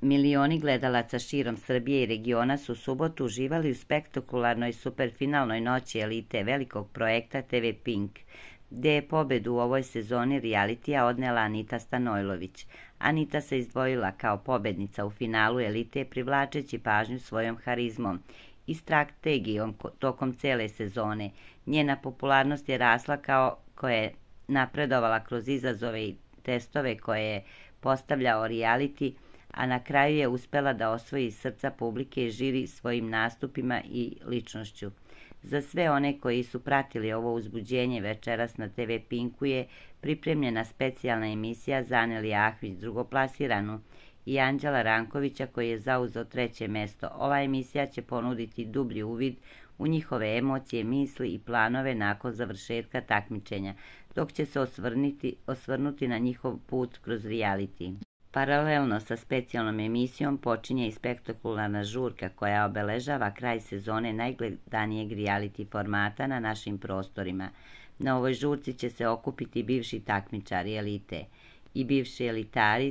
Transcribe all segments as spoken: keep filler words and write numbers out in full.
Milioni gledalaca širom Srbije i regiona su u subotu uživali u spektakularnoj superfinalnoj noći elite velikog projekta te ve Pink, gde je pobedu u ovoj sezoni realitija odnela Anita Stanojlović. Anita se izdvojila kao pobednica u finalu elite, privlačeći pažnju svojom harizmom i strategijom tokom cele sezone. Njena popularnost je rasla kao koja je napredovala kroz izazove i testove koje je postavljao reality, a na kraju je uspela da osvoji srca publike i žiri svojim nastupima i ličnošću. Za sve one koji su pratili ovo uzbuđenje, večeras na te ve Pinku je pripremljena specijalna emisija za Aneli Ahvić, drugoplasiranu, i Anđela Rankovića, koji je zauzeo treće mesto. Ova emisija će ponuditi dublji uvid u njihove emocije, misli i planove nakon završetka takmičenja, dok će se osvrnuti, osvrnuti na njihov put kroz reality. Paralelno sa specijalnom emisijom počinje i spektakularna žurka koja obeležava kraj sezone najgledanijeg reality formata na našim prostorima. Na ovoj žurci će se okupiti bivši takmičari elite i bivši elitari,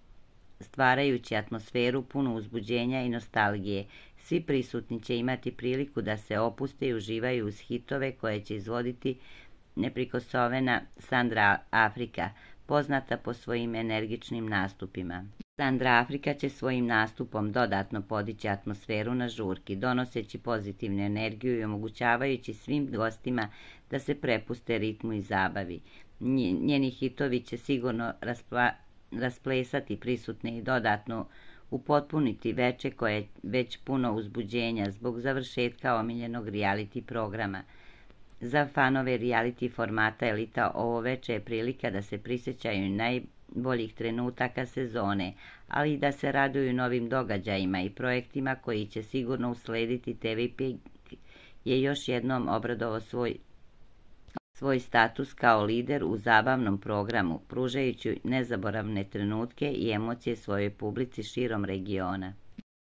stvarajući atmosferu punu uzbuđenja i nostalgije. Svi prisutni će imati priliku da se opuste i uživaju uz hitove koje će izvoditi neprikosnovena Sandra Afrika, poznata po svojim energičnim nastupima. Sandra Afrika će svojim nastupom dodatno podići atmosferu na žurki, donoseći pozitivnu energiju i omogućavajući svim gostima da se prepuste ritmu i zabavi. Njeni hitovi će sigurno raspla, rasplesati prisutne i dodatno upotpuniti veče koje je već puno uzbuđenja zbog završetka omiljenog reality programa. Za fanove reality formata elita ovo veče je prilika da se prisjećaju najboljih trenutaka sezone, ali i da se raduju novim događajima i projektima koji će sigurno uslediti. te ve Pink je još jednom obradovao svoj, svoj status kao lider u zabavnom programu, pružajući nezaboravne trenutke i emocije svojoj publici širom regiona.